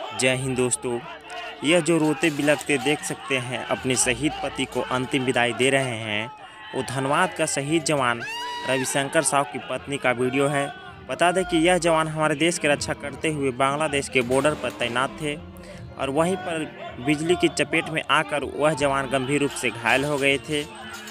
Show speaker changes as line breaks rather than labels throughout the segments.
जय हिंद दोस्तों। यह जो रोते बिलखते देख सकते हैं अपने शहीद पति को अंतिम विदाई दे रहे हैं, वो धनबाद का शहीद जवान रविशंकर साव की पत्नी का वीडियो है। बता दें कि यह जवान हमारे देश की रक्षा करते हुए बांग्लादेश के बॉर्डर पर तैनात थे और वहीं पर बिजली की चपेट में आकर वह जवान गंभीर रूप से घायल हो गए थे।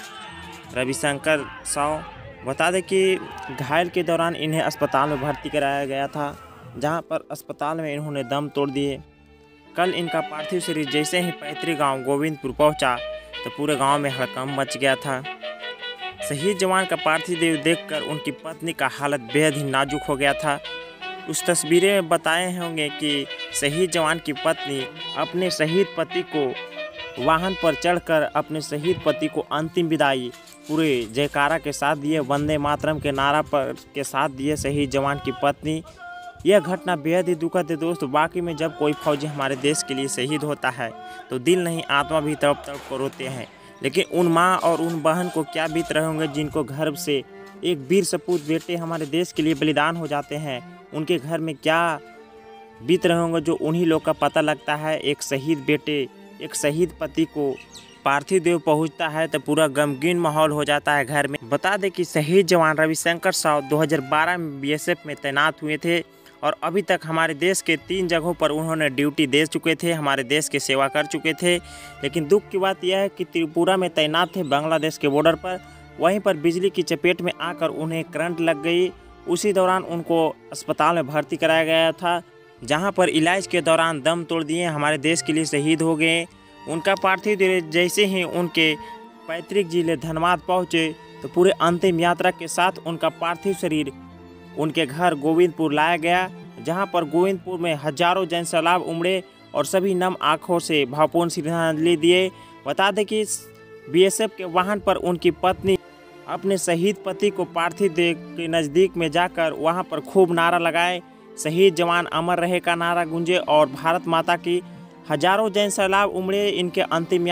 रविशंकर साव, बता दें कि घायल के दौरान इन्हें अस्पताल में भर्ती कराया गया था, जहां पर अस्पताल में इन्होंने दम तोड़ दिए। कल इनका पार्थिव शरीर जैसे ही पैतृक गांव गोविंदपुर पहुंचा तो पूरे गांव में हड़कंप मच गया था। शहीद जवान का पार्थिव देह देखकर उनकी पत्नी का हालत बेहद ही नाजुक हो गया था। उस तस्वीरें में बताए होंगे कि शहीद जवान की पत्नी अपने शहीद पति को वाहन पर चढ़कर अपने शहीद पति को अंतिम विदाई पूरे जयकारा के साथ दिए, वंदे मातरम के नारा पर के साथ दिए शहीद जवान की पत्नी। यह घटना बेहद ही दुखद है दोस्तों। बाकी में जब कोई फौजी हमारे देश के लिए शहीद होता है तो दिल नहीं आत्मा भी तड़प तड़प कर रोते हैं, लेकिन उन माँ और उन बहन को क्या बीत रहे होंगे जिनको घर से एक वीर सपूत बेटे हमारे देश के लिए बलिदान हो जाते हैं। उनके घर में क्या बीत रहे होंगे जो उन्हीं लोग का पता लगता है। एक शहीद बेटे, एक शहीद पति को पार्थिव देव पहुंचता है तो पूरा गमगीन माहौल हो जाता है घर में। बता दें कि शहीद जवान रविशंकर साव 2012 में बीएसएफ में तैनात हुए थे और अभी तक हमारे देश के 3 जगहों पर उन्होंने ड्यूटी दे चुके थे, हमारे देश की सेवा कर चुके थे। लेकिन दुख की बात यह है कि त्रिपुरा में तैनात थे बांग्लादेश के बॉर्डर पर, वहीं पर बिजली की चपेट में आकर उन्हें करंट लग गई। उसी दौरान उनको अस्पताल में भर्ती कराया गया था, जहां पर इलाज के दौरान दम तोड़ दिए, हमारे देश के लिए शहीद हो गए। उनका पार्थिव देह जैसे ही उनके पैतृक जिले धनबाद पहुँचे तो पूरे अंतिम यात्रा के साथ उनका पार्थिव शरीर उनके घर गोविंदपुर लाया गया, जहां पर गोविंदपुर में हजारों जनसैलाब उमड़े और सभी नम आंखों से भावपूर्ण श्रद्धांजलि दिए। बता दें कि बीएसएफ के वाहन पर उनकी पत्नी अपने शहीद पति को पार्थिव देह के नज़दीक में जाकर वहां पर खूब नारा लगाए, शहीद जवान अमर रहे का नारा गूंजे और भारत माता की। हजारों जनसैलाब उमड़े इनके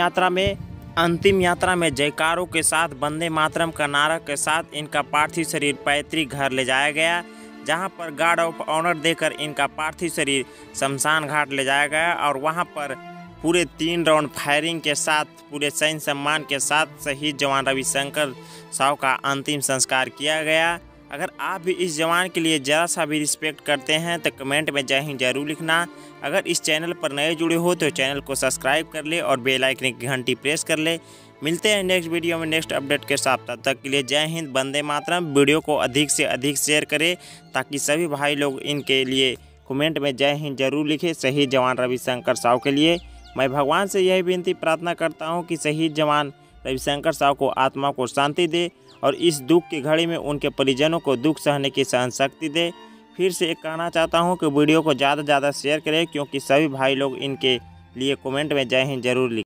अंतिम यात्रा में जयकारों के साथ वंदे मातरम का नारा के साथ इनका पार्थिव शरीर पैतृक घर ले जाया गया, जहां पर गार्ड ऑफ ऑनर देकर इनका पार्थिव शरीर शमशान घाट ले जाया गया और वहां पर पूरे 3 राउंड फायरिंग के साथ पूरे सैन्य सम्मान के साथ शहीद जवान रविशंकर साव का अंतिम संस्कार किया गया। अगर आप भी इस जवान के लिए ज़रा सा भी रिस्पेक्ट करते हैं तो कमेंट में जय हिंद जरूर लिखना। अगर इस चैनल पर नए जुड़े हो तो चैनल को सब्सक्राइब कर ले और बेल आइकन की घंटी प्रेस कर ले। मिलते हैं नेक्स्ट वीडियो में नेक्स्ट अपडेट के साथ। तब तक के लिए जय हिंद, वंदे मातरम। वीडियो को अधिक से अधिक शेयर करें ताकि सभी भाई लोग इनके लिए कमेंट में जय हिंद जरूर लिखें। शहीद जवान रविशंकर साव के लिए मैं भगवान से यही विनती प्रार्थना करता हूँ कि शहीद जवान रविशंकर साव को आत्मा को शांति दे और इस दुख की घड़ी में उनके परिजनों को दुख सहने की सहन शक्ति दे। फिर से एक कहना चाहता हूं कि वीडियो को ज़्यादा से ज़्यादा शेयर करें, क्योंकि सभी भाई लोग इनके लिए कमेंट में जय हिंद जरूर लिखें।